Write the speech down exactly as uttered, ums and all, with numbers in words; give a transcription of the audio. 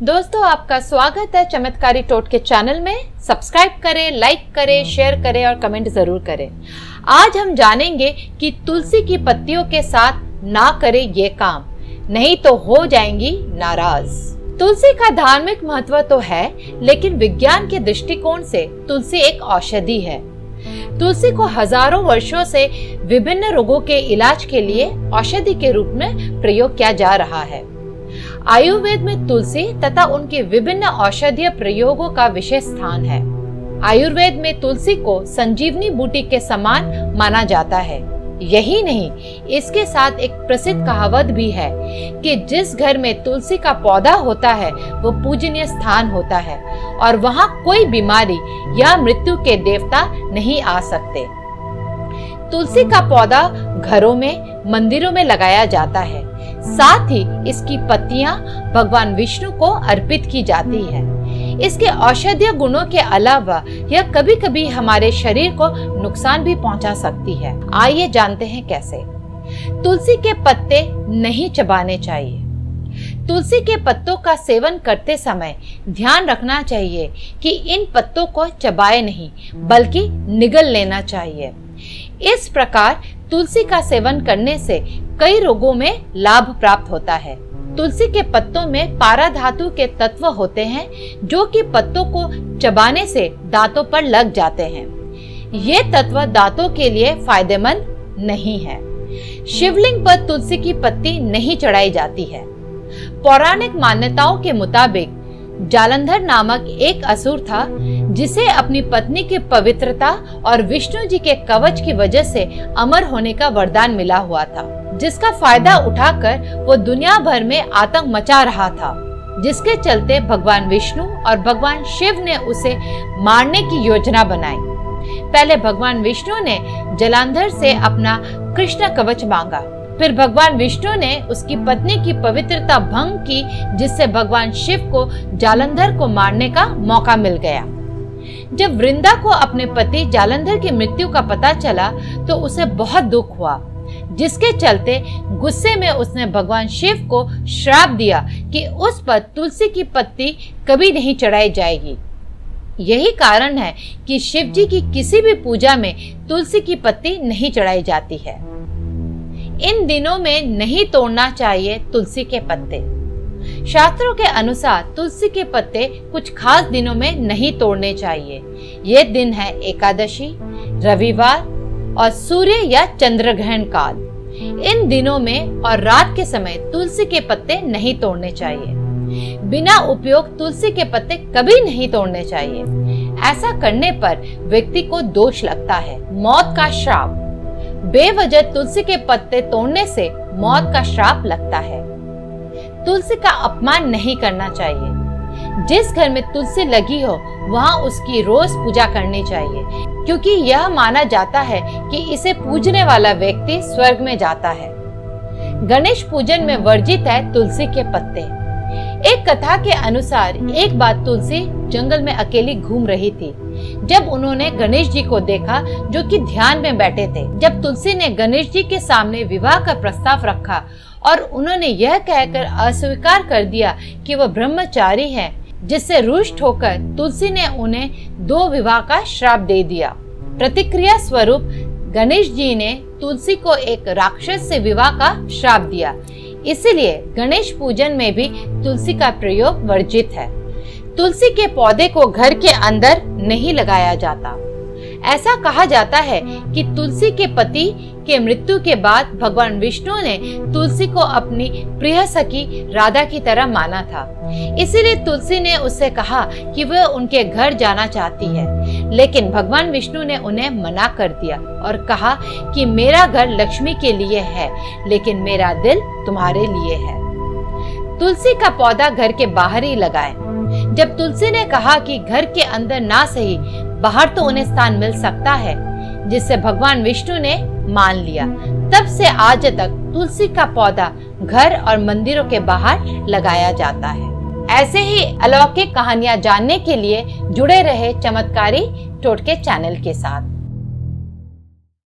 दोस्तों, आपका स्वागत है चमत्कारी टोटके चैनल में। सब्सक्राइब करें, लाइक करें, शेयर करें और कमेंट जरूर करें। आज हम जानेंगे कि तुलसी की पत्तियों के साथ ना करें ये काम, नहीं तो हो जाएंगी नाराज। तुलसी का धार्मिक महत्व तो है, लेकिन विज्ञान के दृष्टिकोण से तुलसी एक औषधि है। तुलसी को हजारों वर्षों से विभिन्न रोगों के इलाज के लिए औषधि के रूप में प्रयोग किया जा रहा है। आयुर्वेद में तुलसी तथा उनके विभिन्न औषधीय प्रयोगों का विशेष स्थान है। आयुर्वेद में तुलसी को संजीवनी बूटी के समान माना जाता है। यही नहीं, इसके साथ एक प्रसिद्ध कहावत भी है कि जिस घर में तुलसी का पौधा होता है वो पूजनीय स्थान होता है और वहाँ कोई बीमारी या मृत्यु के देवता नहीं आ सकते। तुलसी का पौधा घरों में, मंदिरों में लगाया जाता है। साथ ही इसकी पत्तियां भगवान विष्णु को अर्पित की जाती है। इसके औषधीय गुणों के अलावा यह कभी कभी हमारे शरीर को नुकसान भी पहुंचा सकती है। आइए जानते हैं कैसे। तुलसी के पत्ते नहीं चबाने चाहिए। तुलसी के पत्तों का सेवन करते समय ध्यान रखना चाहिए कि इन पत्तों को चबाए नहीं, बल्कि निगल लेना चाहिए। इस प्रकार तुलसी का सेवन करने से कई रोगों में लाभ प्राप्त होता है। तुलसी के पत्तों में पारा धातु के तत्व होते हैं, जो कि पत्तों को चबाने से दांतों पर लग जाते हैं। ये तत्व दांतों के लिए फायदेमंद नहीं है। शिवलिंग पर तुलसी की पत्ती नहीं चढ़ाई जाती है। पौराणिक मान्यताओं के मुताबिक जालंधर नामक एक असुर था, जिसे अपनी पत्नी की पवित्रता और विष्णु जी के कवच की वजह से अमर होने का वरदान मिला हुआ था, जिसका फायदा उठाकर वो दुनिया भर में आतंक मचा रहा था। जिसके चलते भगवान विष्णु और भगवान शिव ने उसे मारने की योजना बनाई। पहले भगवान विष्णु ने जालंधर से अपना कृष्ण कवच मांगा। फिर भगवान विष्णु ने उसकी पत्नी की पवित्रता भंग की, जिससे भगवान शिव को जालंधर को मारने का मौका मिल गया। जब वृंदा को अपने पति जालंधर की मृत्यु का पता चला तो उसे बहुत दुख हुआ, जिसके चलते गुस्से में उसने भगवान शिव को श्राप दिया कि उस पर तुलसी की पत्ती कभी नहीं चढ़ाई जाएगी। यही कारण है कि शिव जी की किसी भी पूजा में तुलसी की पत्ती नहीं चढ़ाई जाती है। इन दिनों में नहीं तोड़ना चाहिए तुलसी के पत्ते। शास्त्रों के अनुसार तुलसी के पत्ते कुछ खास दिनों में नहीं तोड़ने चाहिए। ये दिन है एकादशी, रविवार और सूर्य या चंद्र ग्रहण काल। इन दिनों में और रात के समय तुलसी के पत्ते नहीं तोड़ने चाहिए। बिना उपयोग तुलसी के पत्ते कभी नहीं तोड़ने चाहिए। ऐसा करने पर व्यक्ति को दोष लगता है, मौत का श्राप। बेवजह तुलसी के पत्ते तोड़ने से मौत का श्राप लगता है। तुलसी का अपमान नहीं करना चाहिए। जिस घर में तुलसी लगी हो वहां उसकी रोज पूजा करनी चाहिए, क्योंकि यह माना जाता है कि इसे पूजने वाला व्यक्ति स्वर्ग में जाता है। गणेश पूजन में वर्जित है तुलसी के पत्ते। एक कथा के अनुसार एक बार तुलसी जंगल में अकेली घूम रही थी, जब उन्होंने गणेश जी को देखा, जो कि ध्यान में बैठे थे। जब तुलसी ने गणेश जी के सामने विवाह का प्रस्ताव रखा और उन्होंने यह कहकर अस्वीकार कर दिया कि वह ब्रह्मचारी है, जिससे रुष्ट होकर तुलसी ने उन्हें दो विवाह का श्राप दे दिया। प्रतिक्रिया स्वरूप गणेश जी ने तुलसी को एक राक्षस से विवाह का श्राप दिया। इसलिए गणेश पूजन में भी तुलसी का प्रयोग वर्जित है। तुलसी के पौधे को घर के अंदर नहीं लगाया जाता। ऐसा कहा जाता है कि तुलसी के पति के मृत्यु के बाद भगवान विष्णु ने तुलसी को अपनी प्रिय सखी राधा की तरह माना था। इसीलिए तुलसी ने उससे कहा कि वह उनके घर जाना चाहती है, लेकिन भगवान विष्णु ने उन्हें मना कर दिया और कहा कि मेरा घर लक्ष्मी के लिए है, लेकिन मेरा दिल तुम्हारे लिए है। तुलसी का पौधा घर के बाहर ही लगाएं। जब तुलसी ने कहा कि घर के अंदर ना सही, बाहर तो उन्हें स्थान मिल सकता है, जिससे भगवान विष्णु ने मान लिया। तब से आज तक तुलसी का पौधा घर और मंदिरों के बाहर लगाया जाता है। ऐसे ही अलौकिक कहानियां जानने के लिए जुड़े रहे चमत्कारी टोटके चैनल के साथ।